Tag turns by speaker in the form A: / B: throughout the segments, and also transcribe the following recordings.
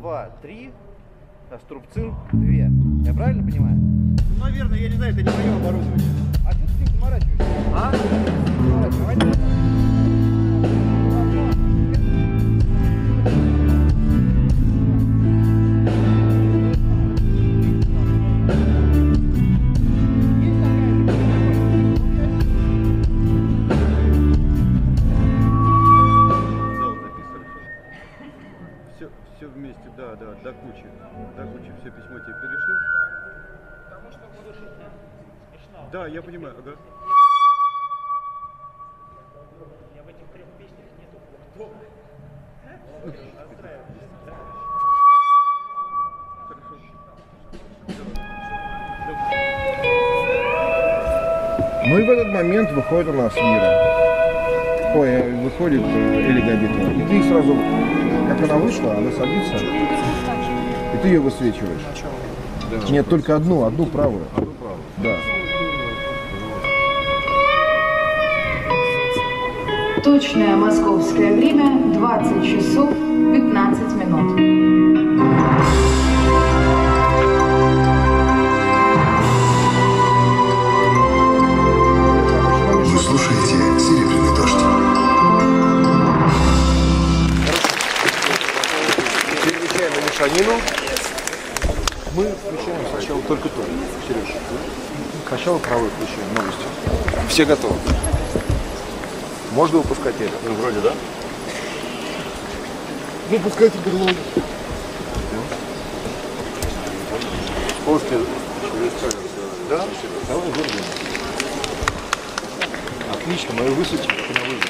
A: 2, 3, струбцин 2. Я правильно понимаю?
B: Ну, наверное, я не знаю, это не мое оборудование.
A: А ты с ним заморачиваешься? А?
B: Все вместе, да, до кучи. До кучи все письмо тебе перешли.
C: Потому что буду смешно.
B: Да, я понимаю, ага.
C: Я в этих 3 песнях нету кто.
D: Ну и в этот момент выходит у нас Мира. Выходит Эля Габитова. И ты сразу, как она вышла, она садится, и ты ее высвечиваешь. Да. Нет, только одну правую.
B: Одну правую.
D: Да.
E: Точное московское время 20 часов 15 минут.
F: Вы слушаете «Серебряный дождь».
D: Переключаем на мешанину. Мы включаем сначала только то. Сереж, сначала правую включаем, новости. Все готовы. Можно выпускать это?
B: Ну, вроде, да?
D: Выпускайте берлогу.
B: После через камеру.
D: Да? Давай вырвем. Отлично, мы ее высветим, как она выйдет.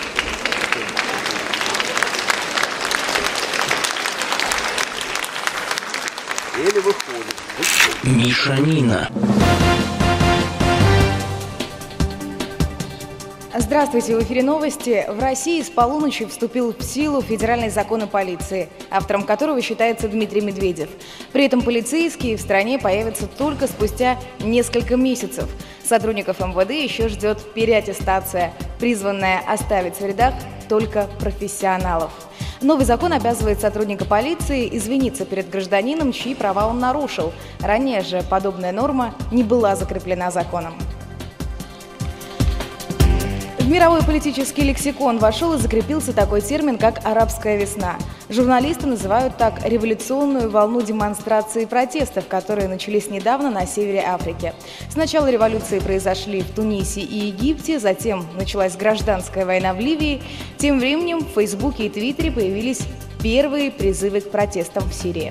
D: Или выходит.
G: Мишанина.
H: Здравствуйте, в эфире новости. В России с полуночи вступил в силу федеральный закон о полиции, автором которого считается Дмитрий Медведев. При этом полицейские в стране появятся только спустя несколько месяцев. Сотрудников МВД еще ждет переаттестация, призванная оставить в рядах только профессионалов. Новый закон обязывает сотрудника полиции извиниться перед гражданином, чьи права он нарушил. Ранее же подобная норма не была закреплена законом. В мировой политический лексикон вошел и закрепился такой термин, как «арабская весна». Журналисты называют так революционную волну демонстраций и протестов, которые начались недавно на севере Африки. Сначала революции произошли в Тунисе и Египте, затем началась гражданская война в Ливии. Тем временем в Фейсбуке и Твиттере появились первые призывы к протестам в Сирии.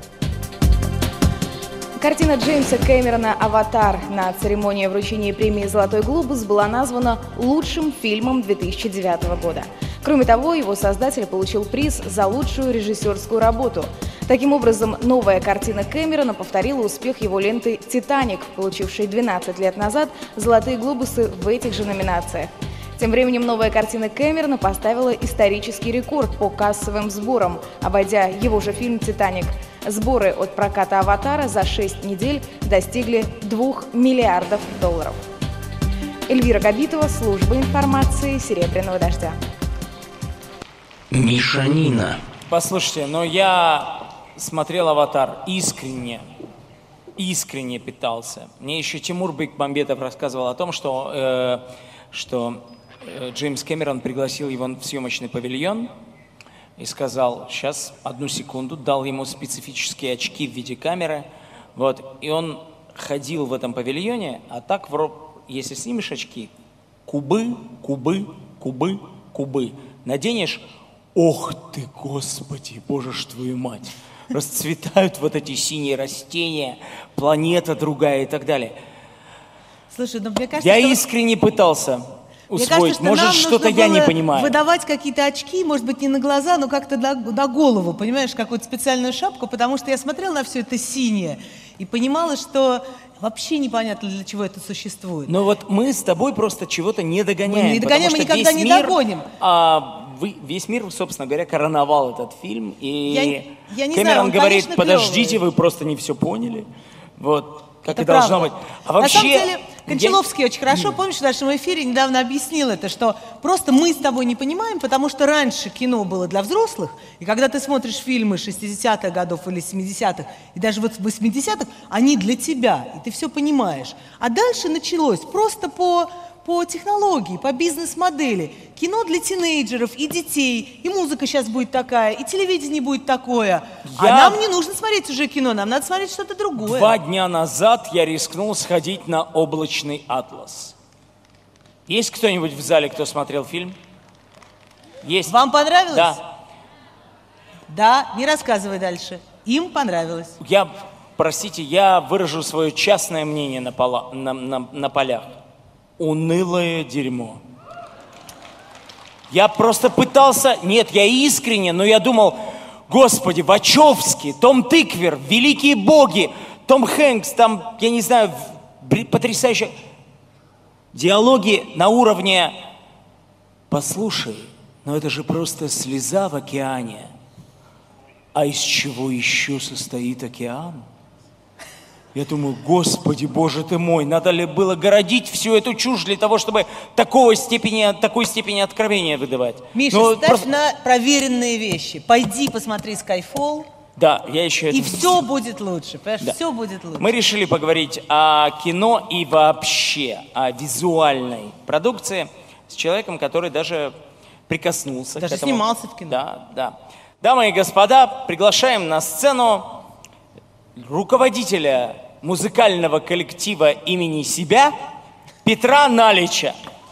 H: Картина Джеймса Кэмерона «Аватар» на церемонии вручения премии «Золотой глобус» была названа лучшим фильмом 2009 года. Кроме того, его создатель получил приз за лучшую режиссерскую работу. Таким образом, новая картина Кэмерона повторила успех его ленты «Титаник», получившей 12 лет назад «Золотые глобусы» в этих же номинациях. Тем временем новая картина Кэмерона поставила исторический рекорд по кассовым сборам, обойдя его же фильм «Титаник». Сборы от проката «Аватара» за 6 недель достигли $2 миллиардов. Эльвира Габитова, служба информации «Серебряного дождя».
G: Мишанина.
C: Послушайте, но я смотрел «Аватар» искренне питался. Мне еще Тимур Бекмамбетов рассказывал о том, что Джеймс Кэмерон пригласил его в съемочный павильон и сказал: сейчас, одну секунду, дал ему специфические очки в виде камеры, вот, и он ходил в этом павильоне, а так, если снимешь очки, кубы, наденешь, ох ты, Господи, Боже ж твою мать, расцветают вот эти синие растения, планета другая и так далее.
I: Слушай, ну, мне кажется,
C: я искренне пытался усвоить.
I: Кажется,
C: может, что-то я не понимаю.
I: Выдавать какие-то очки, может быть, не на глаза, но как-то на голову, понимаешь, какую-то специальную шапку, потому что я смотрела на все это синее и понимала, что вообще непонятно, для чего это существует.
C: Но вот мы с тобой просто чего-то не догоняем.
I: Мы не догоняем, мы никогда не догоним.
C: Весь мир, собственно говоря, короновал этот фильм. И
I: я не
C: Кэмерон
I: знаю,
C: говорит:
I: конечно,
C: подождите,
I: клёвый.
C: вы просто не все поняли. Вот. Как
I: это
C: и должно
I: правда.
C: быть. А вообще,
I: Кончаловский очень хорошо, помнишь, в нашем эфире недавно объяснил это, что просто мы с тобой не понимаем, потому что раньше кино было для взрослых, и когда ты смотришь фильмы 60-х годов или 70-х, и даже вот 80-х, они для тебя, и ты все понимаешь. А дальше началось просто по технологии, по бизнес-модели. Кино для тинейджеров и детей, и музыка сейчас будет такая, и телевидение будет такое. А нам не нужно смотреть уже кино, нам надо смотреть что-то другое.
C: 2 дня назад я рискнул сходить на «Облачный атлас». Есть кто-нибудь в зале, кто смотрел фильм? Есть.
I: Вам понравилось?
C: Да.
I: Да, не рассказывай дальше. Им понравилось.
C: Простите, я выражу свое частное мнение на полях. Унылое дерьмо. Я просто пытался... Нет, я искренне, но я думал, господи, Вачовски, Том Тыквер, великие боги, Том Хэнкс, там, я не знаю, потрясающие... Диалоги на уровне... Послушай, но это же просто слеза в океане. А из чего еще состоит океан? Я думаю, господи, боже ты мой, надо ли было городить всю эту чушь для того, чтобы такой степени откровения выдавать?
I: Миша, ставь на проверенные вещи. Пойди посмотри Skyfall.
C: Да, я еще
I: и все будет лучше, понимаешь? Да. Все будет лучше.
C: Мы решили поговорить о кино и вообще о визуальной продукции с человеком, который даже прикоснулся
I: даже
C: к этому.
I: Снимался в кино.
C: Да. Дамы и господа, приглашаем на сцену руководителя музыкального коллектива имени себя Петра Налича.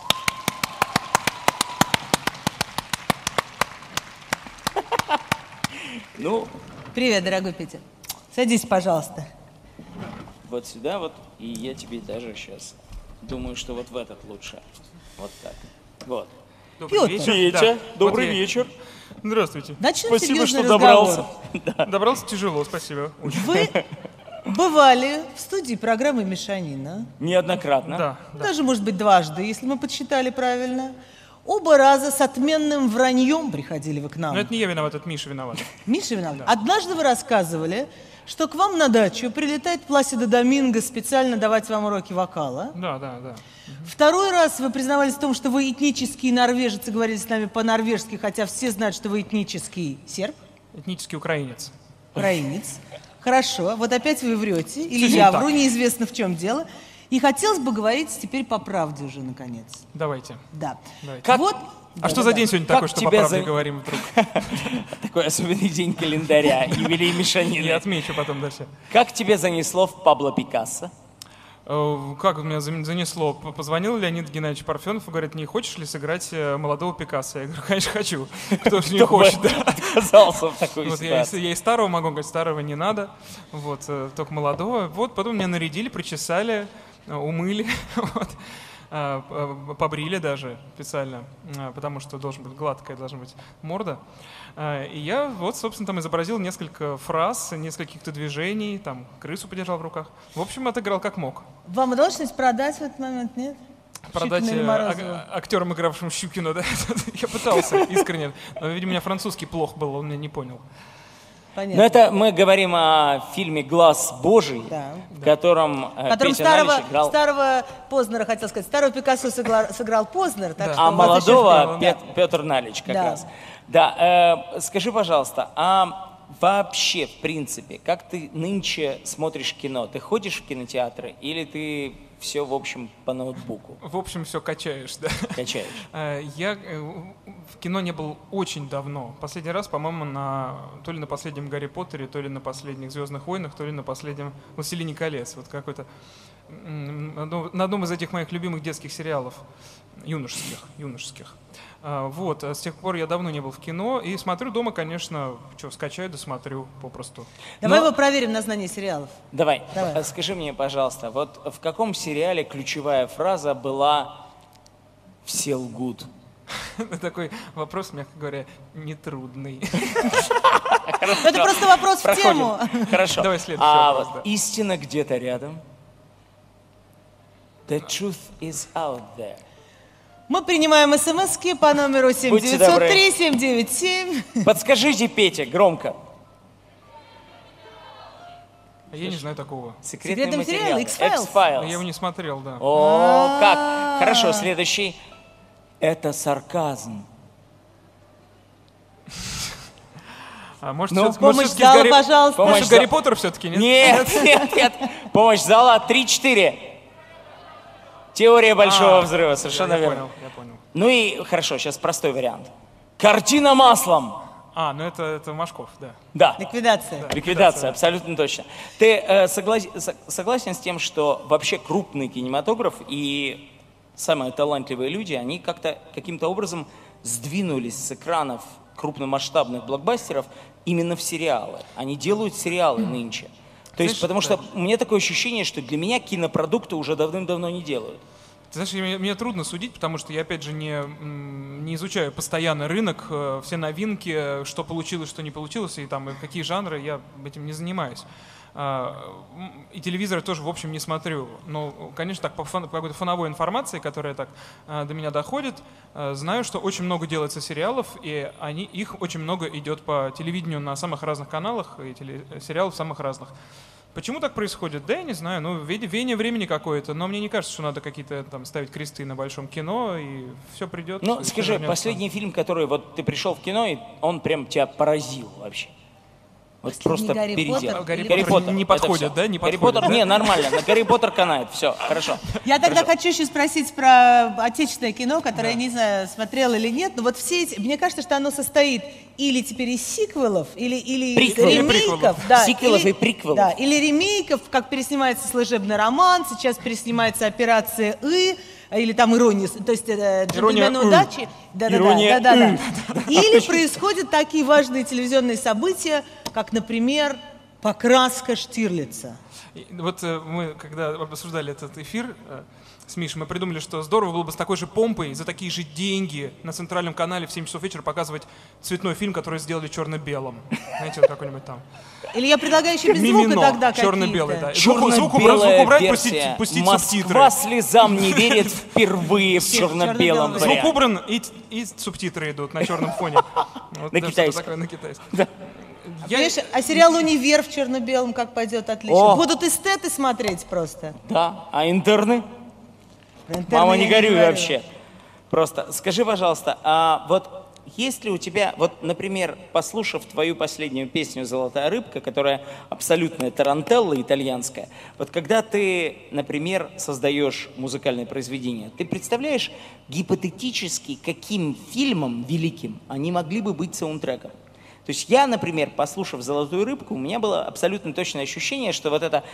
I: Привет, дорогой Петя. Садись, пожалуйста.
C: Вот сюда вот, и я тебе даже сейчас думаю, что вот в этот лучше. Вот так. Вот.
G: Добрый вечер.
C: Петя, добрый вечер.
G: Здравствуйте.
I: Начнем
C: спасибо, что
I: разговор.
C: добрался.
G: Да. Добрался тяжело, спасибо.
I: Вы бывали в студии программы «Мешанина».
C: Неоднократно.
G: Да.
I: Даже, может быть, дважды, если мы подсчитали правильно. Оба раза с отменным враньем приходили вы к нам.
G: Но это не я виноват, это Миша виноват.
I: Миша виноват. Да. Однажды вы рассказывали, что к вам на дачу прилетает Пласидо Доминго специально давать вам уроки вокала.
G: Да.
I: Второй раз вы признавались в том, что вы этнический норвежец и говорили с нами по-норвежски, хотя все знают, что вы этнический серб.
G: Этнический украинец.
I: Украинец. Хорошо. Вот опять вы врете. Или я вру, неизвестно в чем дело. И хотелось бы говорить теперь по правде уже, наконец.
G: Давайте.
I: Да.
G: Давайте.
I: Вот.
G: А что за день сегодня такой, что по правде говорим вдруг?
C: Такой особенный день календаря, юбилей Мишанина.
G: Я отмечу потом дальше.
C: Как тебе занесло в Пабло Пикассо?
G: Как меня занесло? Позвонил Леонид Геннадьевич Парфенов и говорит, не хочешь ли сыграть молодого Пикассо? Я говорю, конечно, хочу. Кто же не хочет?
C: Отказался в такой ситуации.
G: Я и старого могу говорить, старого не надо. Вот, только молодого. Вот, потом меня нарядили, причесали, умыли. Побрили даже специально, потому что должна быть гладкая, должна быть морда. И я вот, собственно, там изобразил несколько фраз, нескольких-то движений, там крысу подержал в руках. В общем, отыграл как мог.
I: Вам удалось что-нибудь продать в этот момент, нет?
G: Продать актерам, игравшим Щукину, да? Я пытался искренне, но, видимо, у меня французский плох был, он меня не понял.
C: Понятно. Но это мы говорим о фильме «Глаз Божий», в котором Петя Налич играл...
I: Старого Познера, хотел сказать, старого Пикассо сыграл Познер. Так что
C: молодого Петр Налич как раз. Да, скажи, пожалуйста, а вообще, в принципе, как ты нынче смотришь кино? Ты ходишь в кинотеатры или ты все, в общем, по ноутбуку?
G: В общем, все качаешь, да.
C: Качаешь.
G: Я в кино не был очень давно. Последний раз, по-моему, то ли на последнем «Гарри Поттере», то ли на последних «Звездных войнах», то ли на последнем «Властелине колец». Вот какой-то на одном из этих моих любимых детских сериалов, юношеских. Вот, с тех пор я давно не был в кино и смотрю дома, конечно, скачаю, досмотрю попросту.
I: Давай его проверим на знание сериалов.
C: Давай. Скажи мне, пожалуйста, вот в каком сериале ключевая фраза была «Все лгут»?
G: Такой вопрос, мягко говоря, нетрудный.
I: Это просто вопрос в тему.
C: Хорошо.
G: Давай следующий вопрос.
C: Истина где-то рядом. The truth is out there.
I: Мы принимаем смски по номеру 7903-797.
C: Подскажите, Петя, громко.
G: Я не знаю такого.
C: Секретные
I: материалы,
C: материалы.
I: X-Files.
G: Я его не смотрел, да.
C: О, как? Хорошо, следующий. Это сарказм.
G: Может,
C: Ну,
G: всё-таки-
I: помощь
G: всё-таки
I: зала,
G: Гарри-
I: пожалуйста.
G: Может,
C: Помощь
G: Гарри
C: зала.
G: Поттер все-таки, нет?
C: Нет. Помощь зала 3-4. Теория большого взрыва, совершенно
G: я
C: верно.
G: понял, я понял.
C: Ну и хорошо, сейчас простой вариант. Картина маслом.
G: Ну это Машков, да.
C: Да.
I: Ликвидация.
C: Ликвидация, абсолютно точно. Ты согласен с тем, что вообще крупный кинематограф и самые талантливые люди, они как-то каким-то образом сдвинулись с экранов крупномасштабных блокбастеров именно в сериалы. Они делают сериалы нынче. То есть,
G: Знаешь,
C: потому
G: да.
C: что у меня такое ощущение, что для меня кинопродукты уже давным-давно не делают.
G: Ты знаешь, мне трудно судить, потому что я, опять же, не изучаю постоянно рынок, все новинки, что получилось, что не получилось, и там и какие жанры, я этим не занимаюсь. И телевизор тоже, в общем, не смотрю. Но, конечно, так, по какой-то фоновой информации, которая так до меня доходит, знаю, что очень много делается сериалов, и их очень много идет по телевидению на самых разных каналах, и сериалов самых разных. Почему так происходит? Да я не знаю, веяние времени какое-то, но мне не кажется, что надо какие-то там ставить кресты на большом кино, и все придет.
C: Ну,
G: и
C: скажи,
G: всё вернется.
C: последний фильм, который вот ты пришел в кино, и он прям тебя поразил вообще. Вот
I: Последний
C: просто
I: Гарри
C: переделал.
I: Поттер?
G: Гарри Поттер не
C: это
G: подходит,
C: всё.
G: да? Не
C: Гарри
G: подходит,
C: Поттер,
G: да?
C: не, нормально. На Гарри Поттер канает, все, хорошо.
I: Я тогда
C: Хорошо.
I: хочу еще спросить про отечественное кино, которое, я не знаю, смотрела или нет, но вот все эти, мне кажется, что оно состоит или теперь из сиквелов, или
C: Приквелов.
I: ремейков. Да,
C: Сиквелов
I: или-
C: и приквелов.
I: Да, или ремейков, как переснимается «Служебный роман», сейчас переснимается «Операция И», или там «Ирония», то есть «Джентльмены удачи».
C: Ирония
I: Да. Или происходят такие важные телевизионные события, как, например, «Покраска Штирлица».
G: И вот мы, когда обсуждали этот эфир с Мишей, мы придумали, что здорово было бы с такой же помпой, за такие же деньги на центральном канале в 7 часов вечера показывать цветной фильм, который сделали черно-белым. Знаете, вот какой-нибудь там.
I: Или я предлагаю еще без звука
G: Мимино,
I: тогда
G: черно-белый, да.
I: какие-то.
G: Звук
C: Черно-белая
G: убрать,
C: версия.
G: пустить
C: Москва
G: субтитры.
C: слезам не верит впервые в черно-белом
I: Звук
G: Звук
C: варианте.
G: убран, и субтитры идут на черном фоне. Вот,
C: На
G: да, что-то
C: китайском.
G: такое на китайском. Я-
I: Понимаешь, а сериал «Универ» в черно-белом как пойдет? Отлично.
C: О!
I: Будут эстеты смотреть просто.
C: Да, а интерны?
I: Интерны
C: Мама,
I: я
C: не горюй
I: говорю.
C: вообще. Просто скажи, пожалуйста, а вот есть ли у тебя, вот, например, послушав твою последнюю песню «Золотая рыбка», которая абсолютная тарантелла итальянская, вот когда ты, например, создаешь музыкальное произведение, ты представляешь гипотетически, каким фильмом великим они могли бы быть саундтреком? То есть я, например, послушав «Золотую рыбку», у меня было абсолютно точное ощущение, что вот эта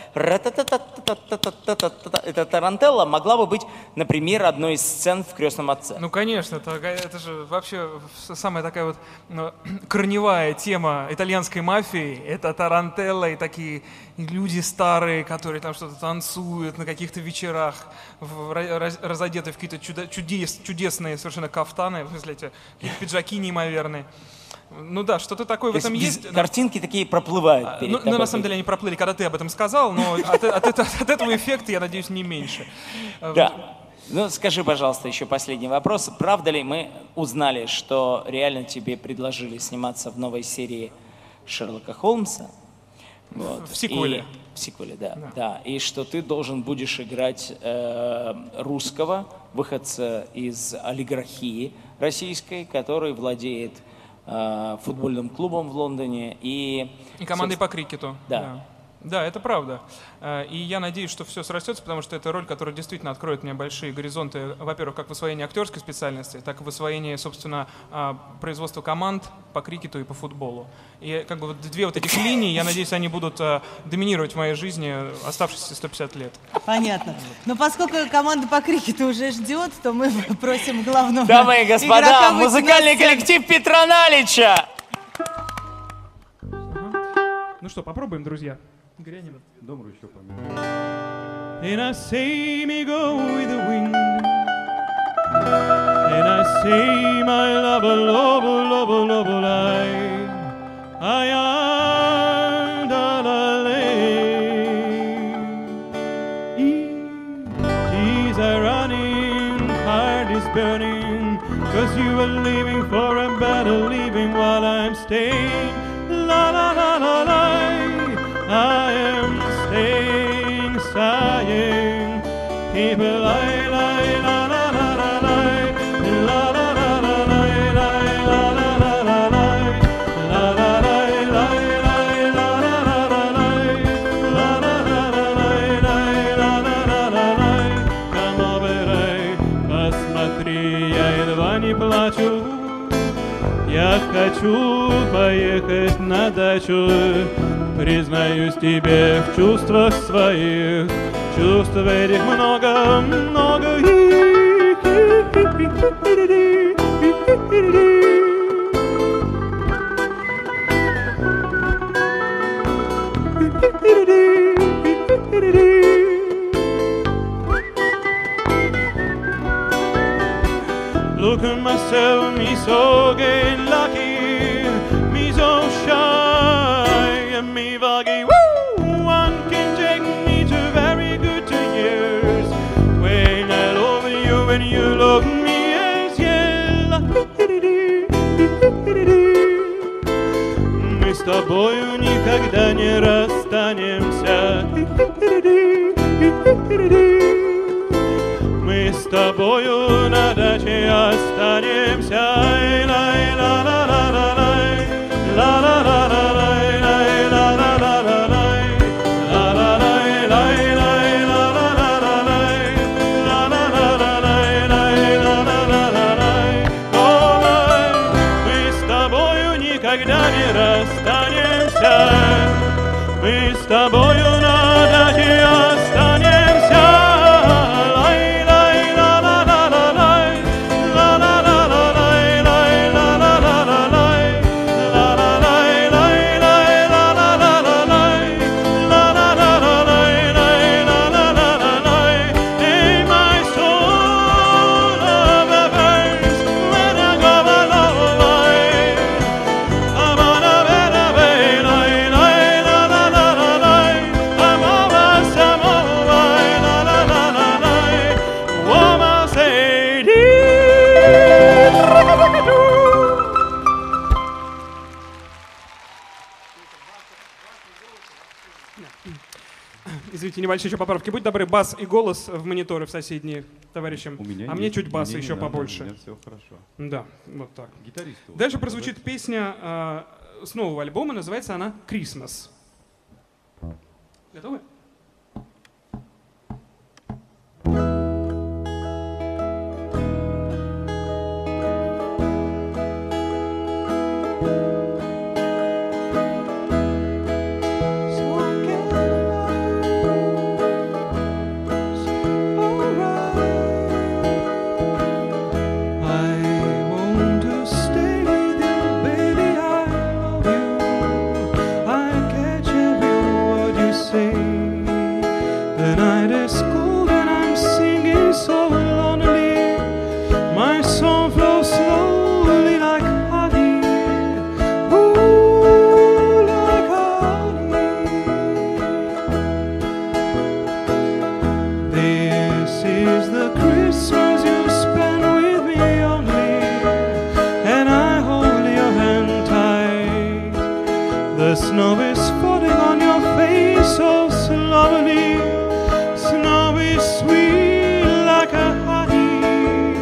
C: эта тарантелла могла бы быть, например, одной из сцен в «Крестном отце».
G: Ну, конечно, это же вообще самая такая вот корневая тема итальянской мафии. Это тарантелла и такие люди старые, которые там что-то танцуют на каких-то вечерах, разодеты в какие-то чудесные совершенно кафтаны, в смысле, эти какие-то пиджаки неимоверные. Ну да, что-то такое в
C: То
G: этом
C: есть
G: есть.
C: картинки такие проплывают перед
G: Ну,
C: тобой.
G: на самом деле они проплыли, когда ты об этом сказал, но от этого эффекта, я надеюсь, не меньше.
C: Да. Ну, скажи, пожалуйста, еще последний вопрос. Правда ли мы узнали, что реально тебе предложили сниматься в новой серии Шерлока Холмса? Вот.
G: В сиквеле.
C: В сиквеле, да. И что ты должен будешь играть русского, выходца из олигархии российской, который владеет футбольным клубом в Лондоне и
G: командой по крикету.
C: Да.
G: Да, это правда. И я надеюсь, что все срастется, потому что это роль, которая действительно откроет мне большие горизонты, во-первых, как в освоении актерской специальности, так и в освоении, собственно, производства команд по крикету и по футболу. И как бы вот две вот этих линии, я надеюсь, они будут доминировать в моей жизни оставшиеся 150 лет.
I: Понятно. Но поскольку команда по крикету уже ждет, то мы просим главного
C: Дамы и господа,
I: игрока выйти
C: музыкальный
I: на сцену.
C: коллектив Петра Налича!
G: Ну что, попробуем, друзья. Грянем.
B: Дом еще помню.
G: And I say me go with the wind, and I say my love, love, love, love, I am the Tears are running, heart is burning, 'cause you are leaving for a better living while I'm staying. La la la la la, I am
J: хочу поехать на дачу. Признаюсь тебе в чувствах своих, чувств этих много, много. Look at myself, me so gay and lucky, me so shy and me vaggy. Woo! One can take me to very good 2 years when I love you and you love me as yeah. Мы с тобою никогда не расстанемся. Мы с тобою на даче останемся. Мы с тобою никогда не расстанемся. Мы с тобою на даче останемся.
K: Извините, небольшие еще поправки. Будь добры, бас и голос в мониторы в соседние товарищам. А мне чуть баса еще побольше.
B: У меня все хорошо.
K: Да, вот так.
B: Гитаристу.
K: Дальше прозвучит песня с нового альбома, называется она «Christmas». Готовы?
J: The snow is falling on your face so slowly. Snow is sweet like a honey.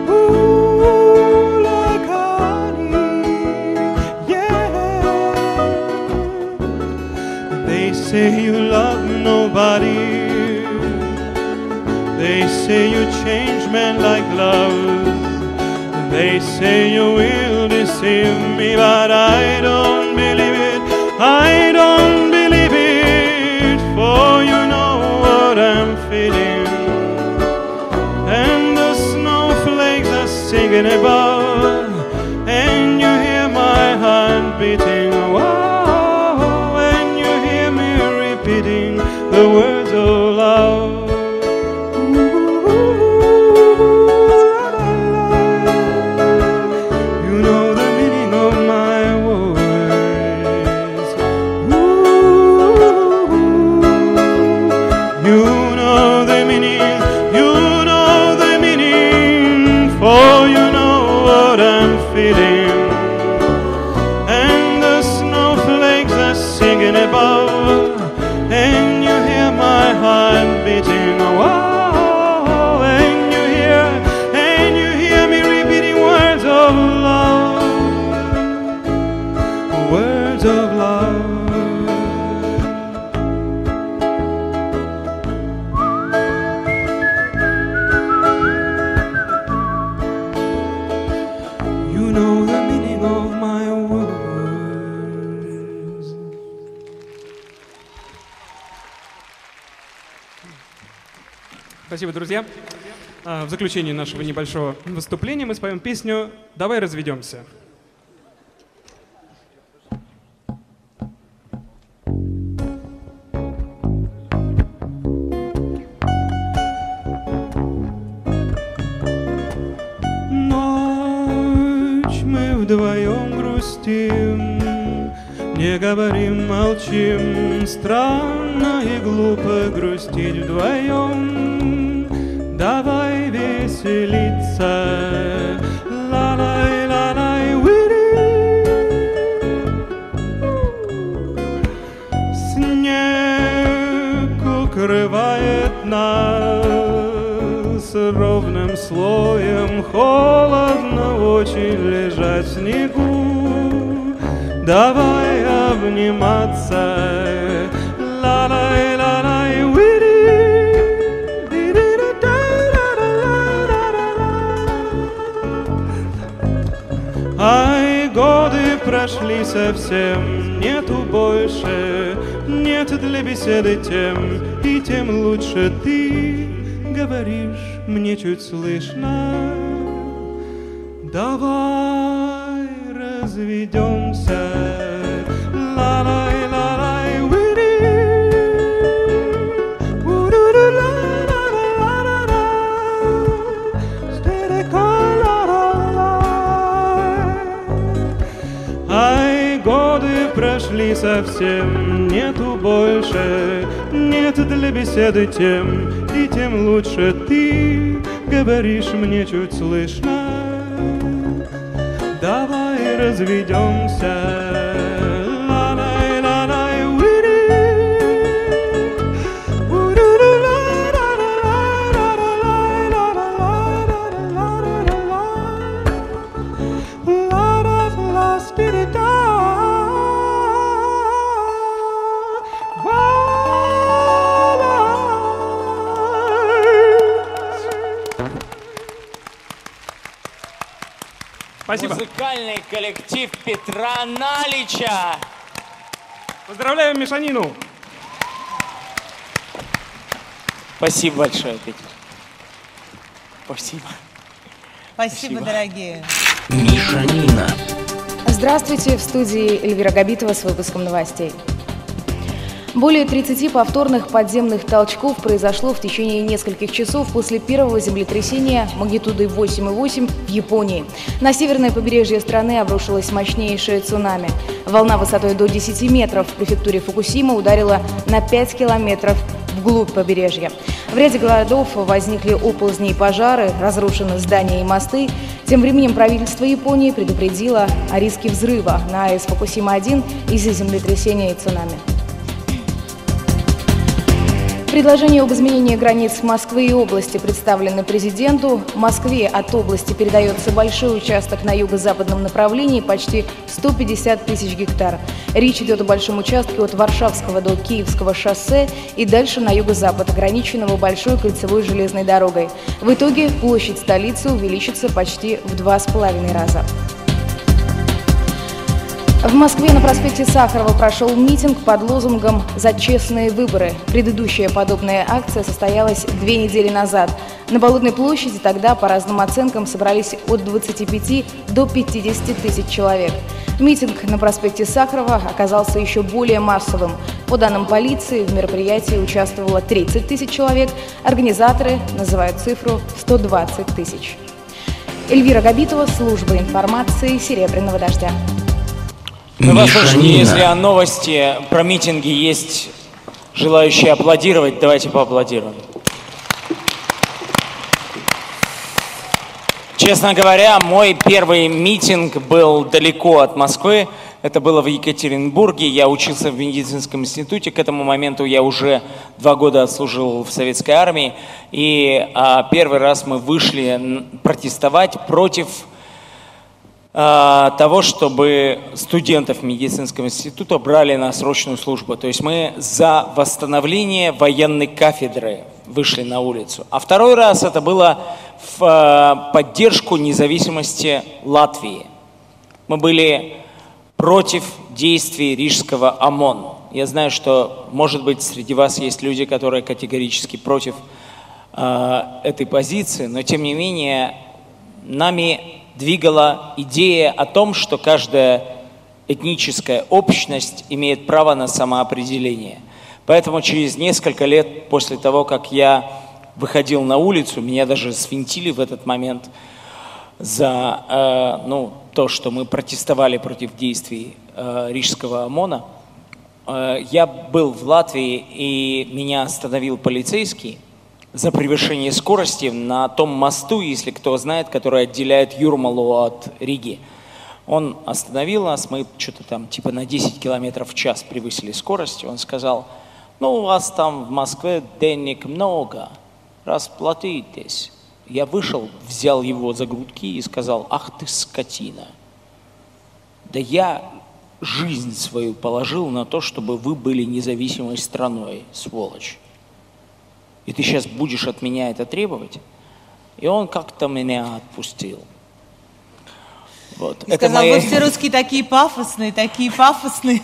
J: Ooh, like honey. Yeah. They say you love nobody. They say you change men like gloves. They say you will deceive me, but I don't believe it. I don't believe it, for you know what I'm feeling. And the snowflakes are singing above, and you hear my heart beating. Wow, and you hear me repeating the words of love. And the snowflakes are singing above, and you hear my heart beating. Wow, and you hear me repeating words of love, words of love. You know the meaning of my words.
K: Спасибо, друзья. В заключении нашего небольшого выступления мы споем песню «Давай разведемся».
J: Ночь, мы вдвоем грустим, не говорим, молчим. Странно и глупо грустить вдвоем. Давай веселиться, ла-лай, ла-лай, уири. Снег укрывает нас ровным слоем. Холодно очень лежать в снегу. Давай обниматься, ла-лай, ла-лай, уири. Ай, годы прошли совсем, нету больше, нет для беседы тем, и тем лучше ты говоришь, мне чуть слышно. Давай разведемся, ла-лай, ла-лай, уири. Ай, годы прошли совсем, нету больше, нет для беседы тем, и тем лучше ты говоришь, мне чуть слышно. Давай разведемся, ла-лай, ла-лай, уири.
K: Спасибо.
C: Музыкальный коллектив Петра Налича.
K: Поздравляем Мишанину.
C: Спасибо большое, Петя. Спасибо.
I: Спасибо, дорогие.
H: Мишанина. Здравствуйте, в студии Эльвира Габитова с выпуском новостей. Более 30 повторных подземных толчков произошло в течение нескольких часов после первого землетрясения магнитудой 8,8 в Японии. На северное побережье страны обрушилось мощнейшее цунами. Волна высотой до 10 метров в префектуре Фукусима ударила на 5 километров вглубь побережья. В ряде городов возникли оползни и пожары, разрушены здания и мосты. Тем временем правительство Японии предупредило о риске взрыва на АЭС Фукусима-1 из-за землетрясения и цунами. Предложение об изменении границ Москвы и области представлено президенту. Москве от области передается большой участок на юго-западном направлении, почти 150 тысяч гектар. Речь идет о большом участке от Варшавского до Киевского шоссе и дальше на юго-запад, ограниченного большой кольцевой железной дорогой. В итоге площадь столицы увеличится почти в 2,5 раза. В Москве на проспекте Сахарова прошел митинг под лозунгом «За честные выборы». Предыдущая подобная акция состоялась 2 недели назад. На Болотной площади тогда, по разным оценкам, собрались от 25 до 50 тысяч человек. Митинг на проспекте Сахарова оказался еще более массовым. По данным полиции, в мероприятии участвовало 30 тысяч человек. Организаторы называют цифру 120 тысяч. Эльвира Габитова, служба информации «Серебряного дождя».
C: Мы вас слушаем. Если о новости про митинги есть желающие аплодировать, давайте поаплодируем. Честно говоря, мой первый митинг был далеко от Москвы. Это было в Екатеринбурге. Я учился в медицинском институте. К этому моменту я уже 2 года отслужил в советской армии. И первый раз мы вышли протестовать против того, чтобы студентов медицинского института брали на срочную службу. То есть мы за восстановление военной кафедры вышли на улицу. А второй раз это было в поддержку независимости Латвии. Мы были против действий рижского ОМОН. Я знаю, что, может быть, среди вас есть люди, которые категорически против этой позиции, но тем не менее нами двигала идея о том, что каждая этническая общность имеет право на самоопределение. Поэтому через несколько лет после того, как я выходил на улицу, меня даже свинтили в этот момент за то, что мы протестовали против действий Рижского ОМОНа. Я был в Латвии, и меня остановил полицейский за превышение скорости на том мосту, если кто знает, который отделяет Юрмалу от Риги. Он остановил нас, мы что-то там типа на 10 километров в час превысили скорость. Он сказал: ну, у вас там в Москве денег много, расплатитесь. Я вышел, взял его за грудки и сказал: ах ты скотина. Да я жизнь свою положил на то, чтобы вы были независимой страной, сволочь. И ты сейчас будешь от меня это требовать? И он как-то меня отпустил. Вот.
I: И сказал: вы все русские такие пафосные, такие пафосные.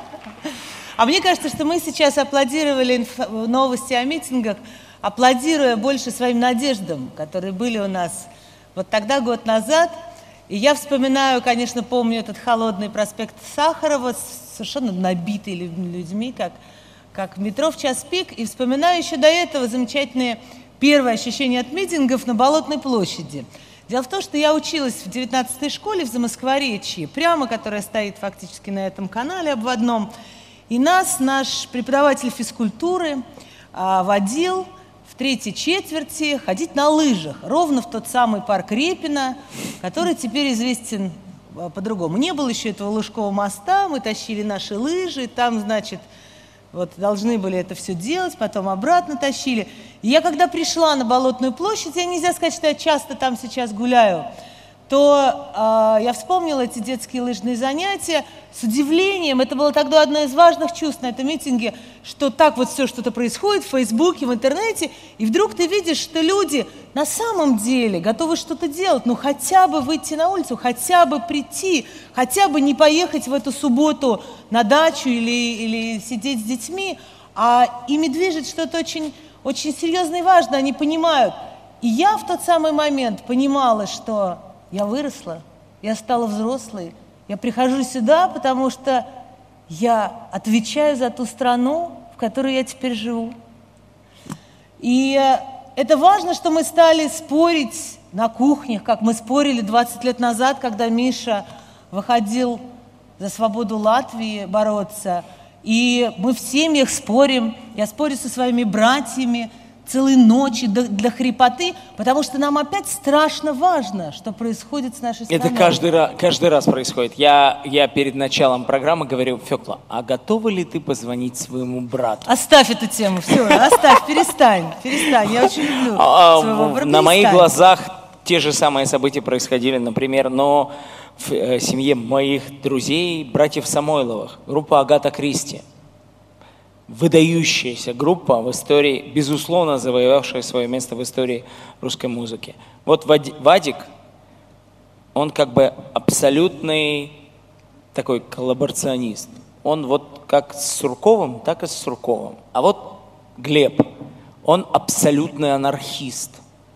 I: А мне кажется, что мы сейчас аплодировали новости о митингах, аплодируя больше своим надеждам, которые были у нас вот тогда, год назад. И я вспоминаю, конечно, помню этот холодный проспект Сахарова, совершенно набитый людьми, как метро в час пик. И вспоминаю еще до этого замечательные первые ощущения от митингов на Болотной площади. Дело в том, что я училась в 19-й школе в Замоскворечье, прямо, которая стоит фактически на этом канале обводном. И нас наш преподаватель физкультуры водил в третьей четверти ходить на лыжах, ровно в тот самый парк Репина, который теперь известен по-другому. Не было еще этого Лужского моста, мы тащили наши лыжи, там, значит, вот должны были это все делать, потом обратно тащили. И я когда пришла на Болотную площадь, я нельзя сказать, что я часто там сейчас гуляю, то я вспомнила эти детские лыжные занятия с удивлением. Это было тогда одно из важных чувств на этом митинге, что так вот все что-то происходит в Фейсбуке, в интернете, и вдруг ты видишь, что люди на самом деле готовы что-то делать, ну хотя бы выйти на улицу, хотя бы прийти, хотя бы не поехать в эту субботу на дачу или сидеть с детьми, а ими движет что-то очень, очень серьезное и важное, они понимают. И я в тот самый момент понимала, что я выросла, я стала взрослой, я прихожу сюда, потому что я отвечаю за ту страну, в которой я теперь живу. И это важно, что мы стали спорить на кухнях, как мы спорили 20 лет назад, когда Миша выходил за свободу Латвии бороться. И мы в семьях спорим, я спорю со своими братьями, целые ночи для хрипоты, потому что нам опять страшно важно, что происходит с нашей страной.
C: Это каждый раз происходит. Я перед началом программы говорю: Фёкла, а готова ли ты позвонить своему брату?
I: Оставь эту тему, все, оставь, перестань, я очень люблю своего брата.
C: На моих глазах те же самые события происходили, например, но в семье моих друзей, братьев Самойловых, группа Агата Кристи. Выдающаяся группа в истории, безусловно, завоевавшая свое место в истории русской музыки. Вот Вадик, он как бы абсолютный такой коллаборационист. Он вот как с Сурковым, так и с Сурковым. А вот Глеб, он абсолютный анархист.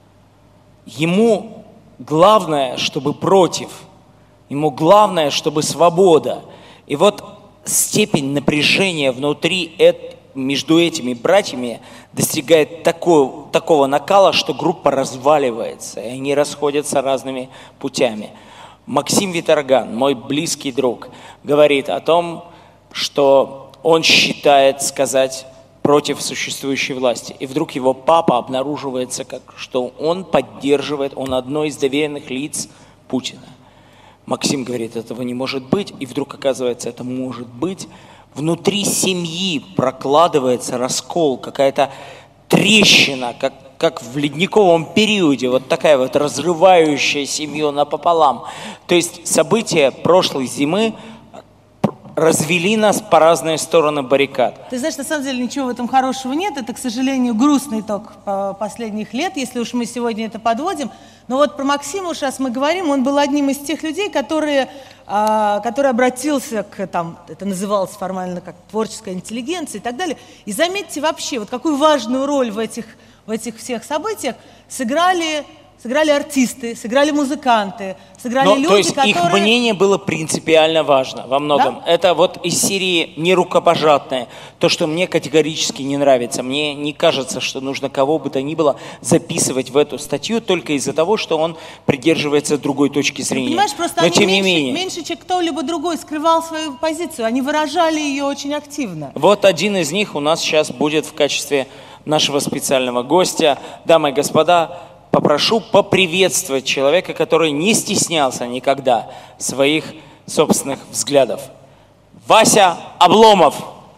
C: Ему главное, чтобы против. Ему главное, чтобы свобода. И вот степень напряжения внутри между этими братьями достигает такого накала, что группа разваливается, и они расходятся разными путями. Максим Виторган, мой близкий друг, говорит о том, что он считает сказать против существующей власти. И вдруг его папа обнаруживается, что он поддерживает, он одно из доверенных лиц Путина. Максим говорит: этого не может быть, и вдруг оказывается, это может быть. Внутри семьи прокладывается раскол, какая-то трещина, как в ледниковом периоде, вот такая вот разрывающая семью напополам. То есть события прошлой зимы развели нас по разные стороны баррикад.
I: Ты знаешь, на самом деле ничего в этом хорошего нет. Это, к сожалению, грустный итог последних лет, если уж мы сегодня это подводим. Но вот про Максима уж раз мы говорим, он был одним из тех людей, который обратился к, это называлось формально как творческая интеллигенция и так далее. И заметьте вообще, вот какую важную роль в этих в этих всех событиях сыграли артисты, сыграли музыканты, сыграли люди,
C: то есть
I: которые...
C: их мнение было принципиально важно во многом.
I: Да?
C: Это вот из серии нерукопожатное. То, что мне категорически не нравится. Мне не кажется, что нужно кого бы то ни было записывать в эту статью только из-за того, что он придерживается другой точки зрения.
I: Понимаешь, просто
C: Но
I: они
C: тем не менее.
I: меньше, чем кто-либо другой скрывал свою позицию. Они выражали ее очень активно.
C: Вот один из них у нас сейчас будет в качестве нашего специального гостя. Дамы и господа, попрошу поприветствовать человека, который не стеснялся никогда своих собственных взглядов. Вася Обломов.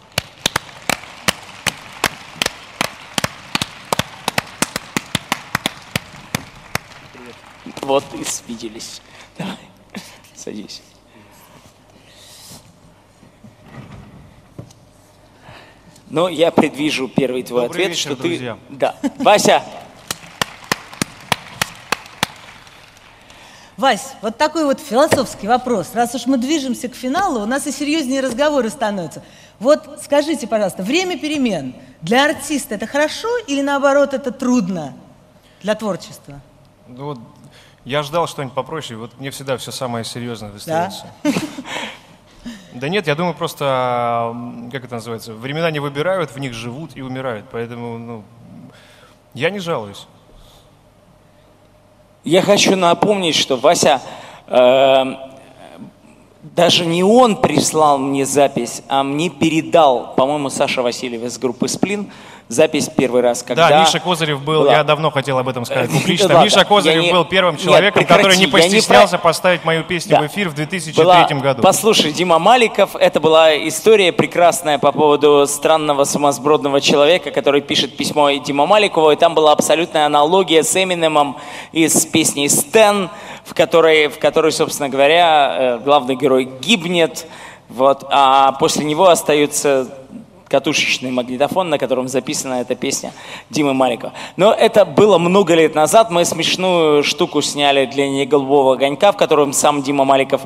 C: Вот и свиделись. Давай, садись. Ну, я предвижу первый твой
L: Добрый
C: ответ,
L: вечер,
C: что
L: друзья.
C: ты... Да. Вася.
I: Вась, вот такой вот философский вопрос. Раз уж мы движемся к финалу, у нас и серьезнее разговоры становятся. Вот скажите, пожалуйста, время перемен для артиста это хорошо или наоборот это трудно для творчества?
L: Ну, вот я ждал что-нибудь попроще. Вот мне всегда все самое серьезное достается. Да нет, я думаю, просто, как это называется, времена не выбирают, в них живут и умирают. Поэтому, ну, я не жалуюсь.
C: Я хочу напомнить, что Вася, даже не он прислал мне запись, а мне передал, по-моему, Саша Васильев из группы «Сплин», запись первый раз, когда...
L: Да, Миша Козырев был, я давно хотел об этом сказать публично.
C: Ладно,
L: Миша Козырев был первым человеком, который не постеснялся поставить мою песню в эфир в 2003 году.
C: Послушай, Дима Маликов, это была история прекрасная по поводу странного сумасбродного человека, который пишет письмо Дима Маликову, и там была абсолютная аналогия с Эминемом из песни «Стэн», в которой, собственно говоря, главный герой гибнет, вот, а после него остается катушечный магнитофон, на котором записана эта песня Димы Маликова. Но это было много лет назад. Мы смешную штуку сняли для «Не голубого огонька», в котором сам Дима Маликов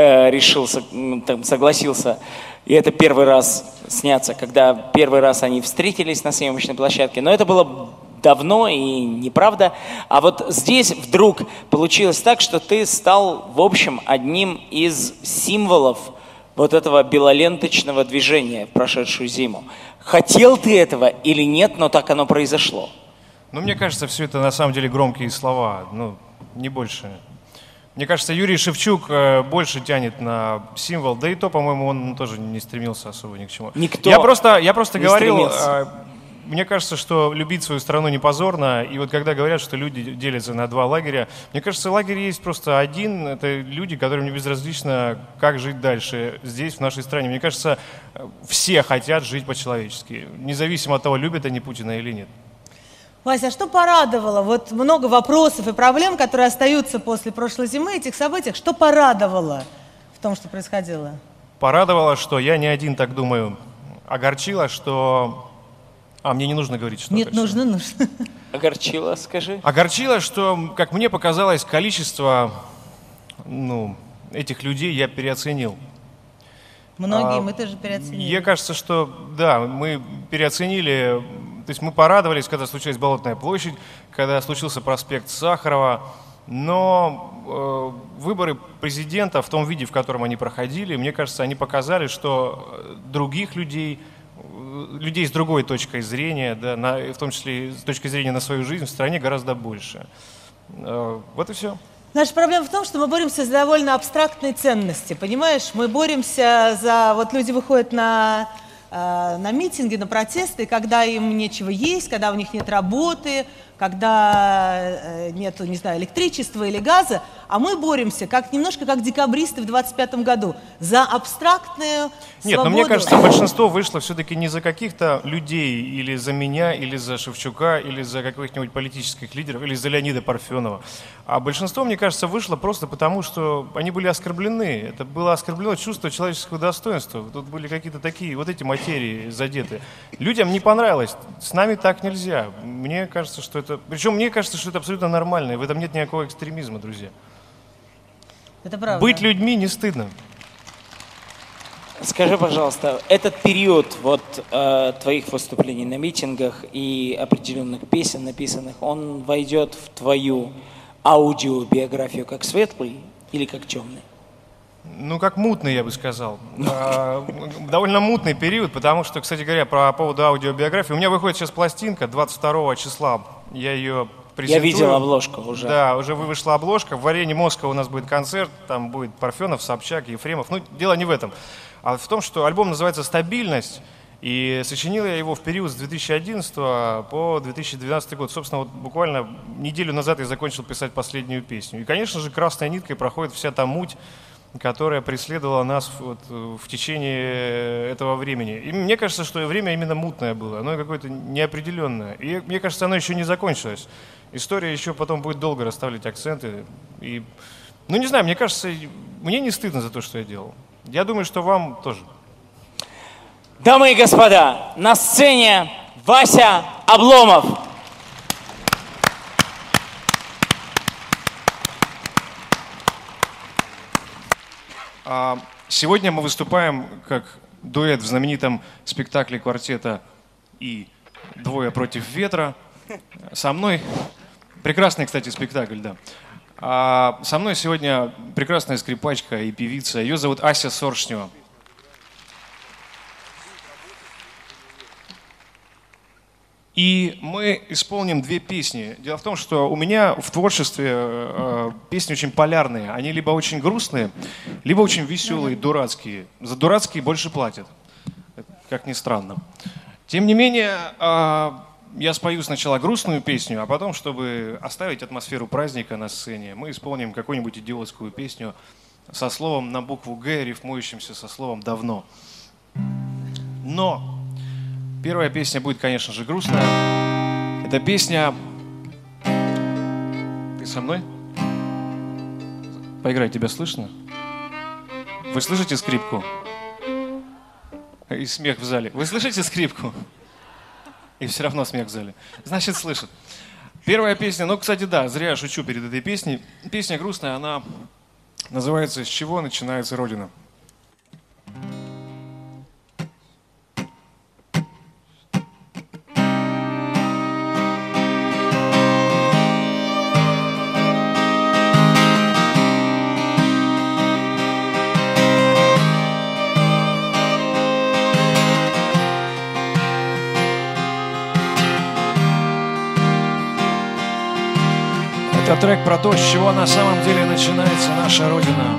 C: согласился. И это первый раз сняться, когда первый раз они встретились на съемочной площадке. Но это было давно и неправда. А вот здесь вдруг получилось так, что ты стал, в общем, одним из символов вот этого белоленточного движения в прошедшую зиму. Хотел ты этого или нет, но так оно произошло?
L: Ну, мне кажется, все это на самом деле громкие слова, ну, не больше. Мне кажется, Юрий Шевчук больше тянет на символ, да и то, по-моему, он тоже не стремился особо ни к чему.
C: Никто
L: Я просто
C: не
L: говорил,
C: стремился.
L: мне кажется, что любить свою страну не позорно, и вот когда говорят, что люди делятся на два лагеря, мне кажется, лагерь есть просто один, это люди, которым не безразлично, как жить дальше здесь, в нашей стране. Мне кажется, все хотят жить по-человечески, независимо от того, любят они Путина или нет.
I: Вася, а что порадовало? Вот много вопросов и проблем, которые остаются после прошлой зимы, этих событий. Что порадовало в том, что происходило?
L: Порадовало, что я не один так думаю. Огорчило, что... мне не нужно говорить, что
I: нет,
L: огорчило.
I: нужно.
C: Огорчило, скажи.
L: Огорчило, что, как мне показалось, количество этих людей я переоценил.
I: Многие мы тоже переоценили.
L: Мне кажется, что да, мы переоценили, то есть мы порадовались, когда случилась Болотная площадь, когда случился проспект Сахарова, но выборы президента в том виде, в котором они проходили, мне кажется, они показали, что других людей с другой точкой зрения, да, в том числе с точки зрения на свою жизнь, в стране гораздо больше. Вот и все.
I: Наша проблема в том, что мы боремся за довольно абстрактные ценности, понимаешь? Мы боремся за... Вот люди выходят на митинги, на протесты, когда им нечего есть, когда у них нет работы, когда нет, не знаю, электричества или газа, а мы боремся немножко как декабристы в 25-м году за абстрактную свободу.
L: Нет, но мне кажется, большинство вышло все-таки не за каких-то людей, или за меня, или за Шевчука, или за каких-нибудь политических лидеров, или за Леонида Парфенова. А большинство, мне кажется, вышло просто потому, что они были оскорблены. Это было оскорблено чувство человеческого достоинства. Тут были какие-то такие, вот эти материи задеты. Людям не понравилось. С нами так нельзя. Мне кажется, что это... Причем мне кажется, что это абсолютно нормально, и в этом нет никакого экстремизма, друзья.
I: Это правда.
L: Быть людьми не стыдно.
C: Скажи, пожалуйста, этот период вот твоих выступлений на митингах и определенных песен, написанных, он войдет в твою аудиобиографию как светлый или как темный?
L: Ну, как мутный, я бы сказал. Довольно мутный период, потому что, кстати говоря, по поводу аудиобиографии, у меня выходит сейчас пластинка 22 числа, я ее презентую.
C: Я видел обложку уже.
L: Да, уже вышла обложка. В арене Москва у нас будет концерт, там будет Парфенов, Собчак, Ефремов. Ну, дело не в этом, а в том, что альбом называется «Стабильность», и сочинил я его в период с 2011 по 2012 год. Собственно, вот буквально неделю назад я закончил писать последнюю песню. И, конечно же, красной ниткой проходит вся та муть, которая преследовала нас вот в течение этого времени. И мне кажется, что время именно мутное было, оно какое-то неопределенное. И мне кажется, оно еще не закончилось. История еще потом будет долго расставлять акценты. И, ну, не знаю, мне кажется, мне не стыдно за то, что я делал. Я думаю, что вам тоже.
C: Дамы и господа, на сцене Вася Обломов.
L: Сегодня мы выступаем как дуэт в знаменитом спектакле квартета «И двое против ветра». Со мной, прекрасный, кстати, спектакль, да. Со мной сегодня прекрасная скрипачка и певица. Ее зовут Ася Соршнева. И мы исполним две песни. Дело в том, что у меня в творчестве песни очень полярные. Они либо очень грустные, либо очень веселые, дурацкие. За дурацкие больше платят, как ни странно. Тем не менее, я спою сначала грустную песню, а потом, чтобы оставить атмосферу праздника на сцене, мы исполним какую-нибудь идиотскую песню со словом на букву «Г», рифмующимся со словом «давно». Но первая песня будет, конечно же, грустная. Это песня... Ты со мной? Поиграй, тебя слышно? Вы слышите скрипку? И смех в зале. Вы слышите скрипку? И все равно смех в зале. Значит, слышит. Первая песня, ну, кстати, да, зря я шучу перед этой песней. Песня грустная, она называется «С чего начинается Родина?». Это трек про то, с чего на самом деле начинается наша Родина.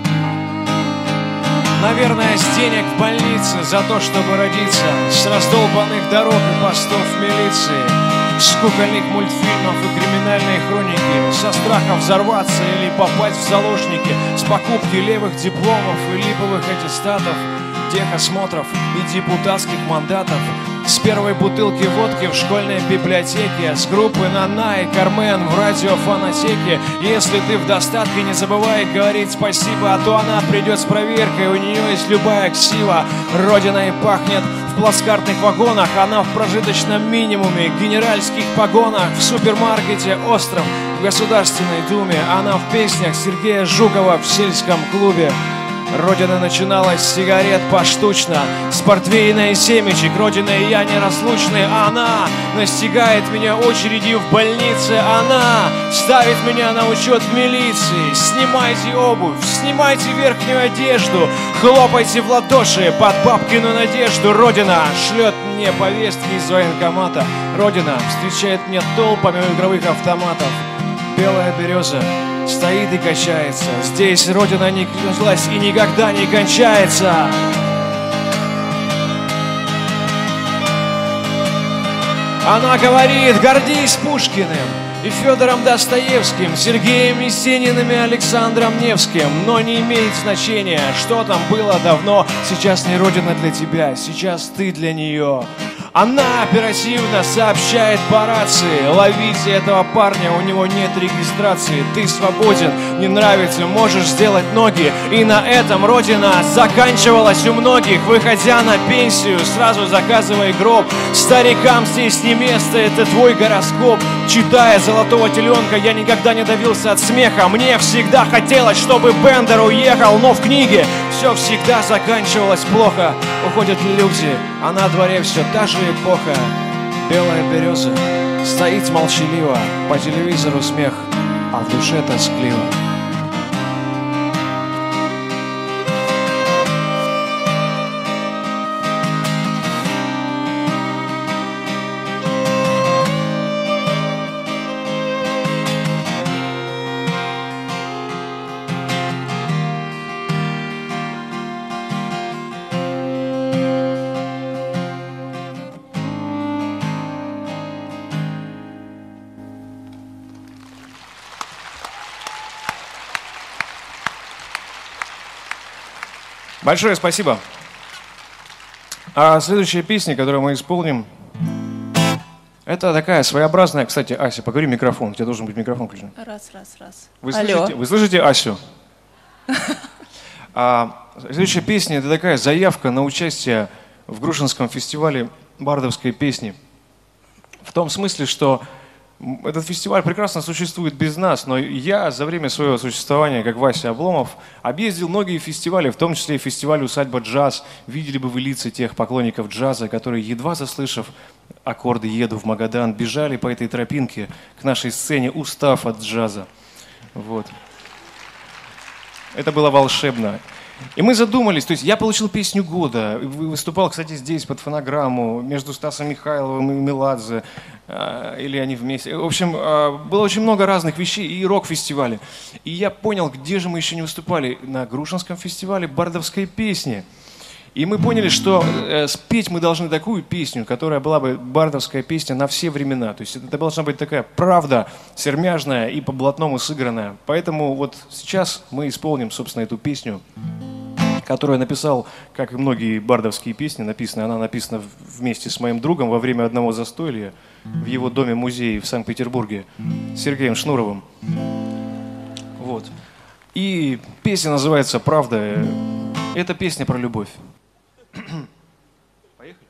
L: Наверное, с денег в больнице за то, чтобы родиться, с раздолбанных дорог и постов милиции, с кукольных мультфильмов и криминальной хроники, со страха взорваться или попасть в заложники, с покупки левых дипломов и липовых аттестатов, техосмотров и депутатских мандатов, с первой бутылки водки в школьной библиотеке, с группы «Нана» и «Кармен» в радиофонотеке. Если ты в достатке, не забывай говорить спасибо, а то она придет с проверкой, у нее есть любая ксива. Родиной пахнет в плацкартных вагонах, она в прожиточном минимуме, генеральских погонах, в супермаркете «Остров», в Государственной Думе, она в песнях Сергея Жукова в сельском клубе. Родина начиналась с сигарет поштучно, с портвейна и семечек. Родиной я неразлучный, она настигает меня очередью в больнице. Она ставит меня на учет в милиции. Снимайте обувь, снимайте верхнюю одежду, хлопайте в ладоши под бабкину надежду. Родина шлет мне повестки из военкомата. Родина встречает меня толпами у игровых автоматов. Белая береза стоит и качается. Здесь Родина не кончилась и никогда не кончается. Она говорит: гордись Пушкиным и Федором Достоевским, Сергеем Есениным и Александром Невским. Но не имеет значения, что там было давно. Сейчас не Родина для тебя, сейчас ты для нее. Она оперативно сообщает по рации: ловите этого парня, у него нет регистрации. Ты свободен, не нравится, можешь сделать ноги. И на этом родина заканчивалась у многих. Выходя на пенсию, сразу заказывай гроб. Старикам здесь не место, это твой гороскоп. Читая «Золотого теленка», я никогда не давился от смеха. Мне всегда хотелось, чтобы Бендер уехал, но в книге все всегда заканчивалось плохо. Уходят люди, а на дворе все та же эпоха. Белая береза стоит молчаливо, по телевизору смех, а в душе тоскливо. Большое спасибо. А следующая песня, которую мы исполним, это такая своеобразная... Кстати, Ася, поговори в микрофон. У тебя должен быть микрофон включен.
M: Раз.
L: Вы слышите Асю? Следующая песня — это такая заявка на участие в Грушинском фестивале бардовской песни. В том смысле, что этот фестиваль прекрасно существует без нас, но я за время своего существования, как Вася Обломов, объездил многие фестивали, в том числе и фестиваль «Усадьба джаз». Видели бы вы лица тех поклонников джаза, которые, едва заслышав аккорды «Еду в Магадан», бежали по этой тропинке к нашей сцене, устав от джаза. Вот. Это было волшебно. И мы задумались, то есть я получил песню года, выступал, кстати, здесь под фонограмму между Стасом Михайловым и Меладзе, или они вместе. В общем, было очень много разных вещей и рок-фестивали. И я понял, где же мы еще не выступали, на Грушинском фестивале бардовской песни. И мы поняли, что спеть мы должны такую песню, которая была бы бардовская песня на все времена. То есть это должна быть такая правда сермяжная и по-блатному сыгранная. Поэтому вот сейчас мы исполним, собственно, эту песню, которую я написал, как и многие бардовские песни, она написана вместе с моим другом во время одного застолья в его доме-музее в Санкт-Петербурге, Сергеем Шнуровым. Вот. И песня называется «Правда». Это песня про любовь. Поехали.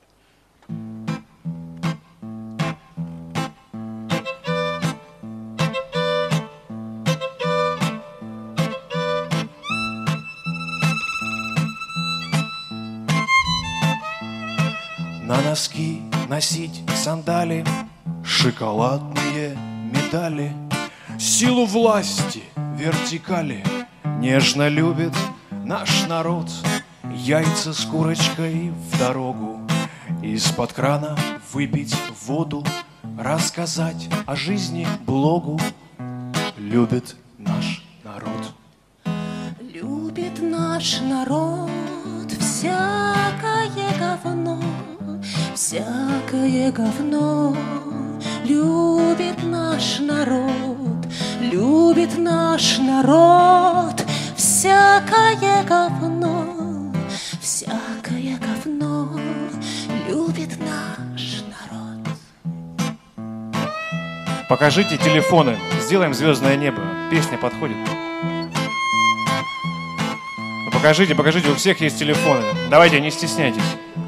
L: На носки носить сандали, шоколадные медали, силу власти, вертикали нежно любит наш народ. Яйца с курочкой в дорогу, из-под крана выпить воду, рассказать о жизни блогу. Любит наш народ.
M: Любит наш народ всякое говно, всякое говно. Любит наш народ, любит наш народ всякое говно. Всякое говно любит наш народ.
L: Покажите телефоны, сделаем звездное небо. Песня подходит. Покажите, у всех есть телефоны. Давайте, не стесняйтесь.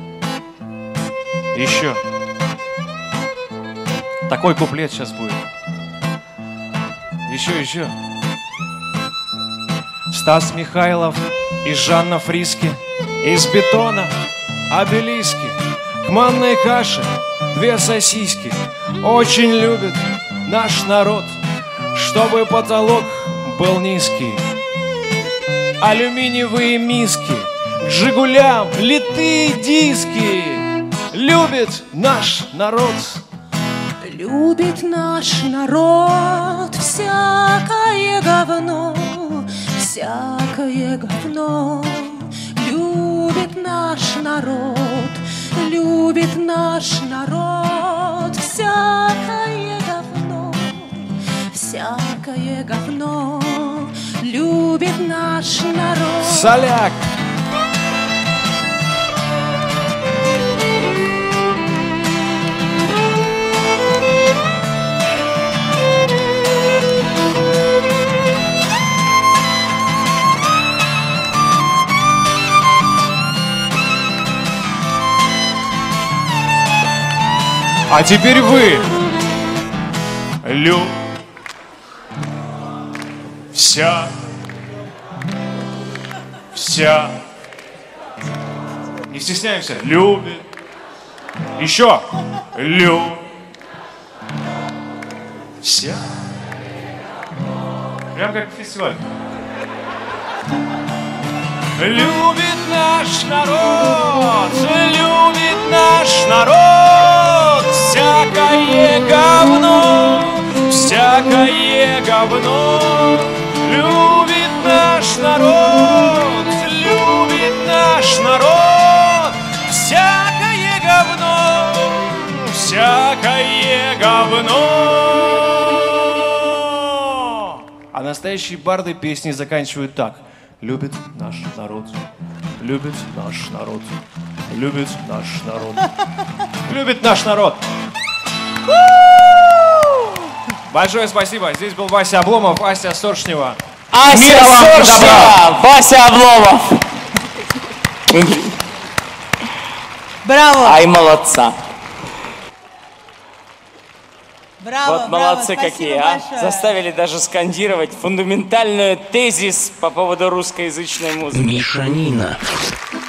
L: Еще. Такой куплет сейчас будет. Еще. Стас Михайлов и Жанна Фриске. Из бетона обелиски, к манной каше 2 сосиски. Очень любит наш народ, чтобы потолок был низкий. Алюминиевые миски, к «Жигулям» литые диски. Любит наш народ.
M: Любит наш народ всякое говно, всякое говно. Любит наш народ, любит наш народ всякое говно, всякое говно. Любит наш народ.
L: Соляк! А теперь вы. Вся. Не стесняемся. Любит. Еще. Вся. Прям как фестиваль. Любит наш народ, всякое говно, любит наш народ, всякое говно. А настоящие барды песни заканчивают так. Любит наш народ, любит наш народ, любит наш народ, любит наш народ. Большое спасибо. Здесь был Вася Обломов, Ася Соршнева.
C: Ася Соршнева, Вася Обломов.
I: Браво!
C: Ай, молодца.
I: Браво,
C: Вот молодцы
I: браво,
C: какие,
I: большое.
C: Заставили даже скандировать фундаментальную тезис по поводу русскоязычной музыки.
N: Мишанина.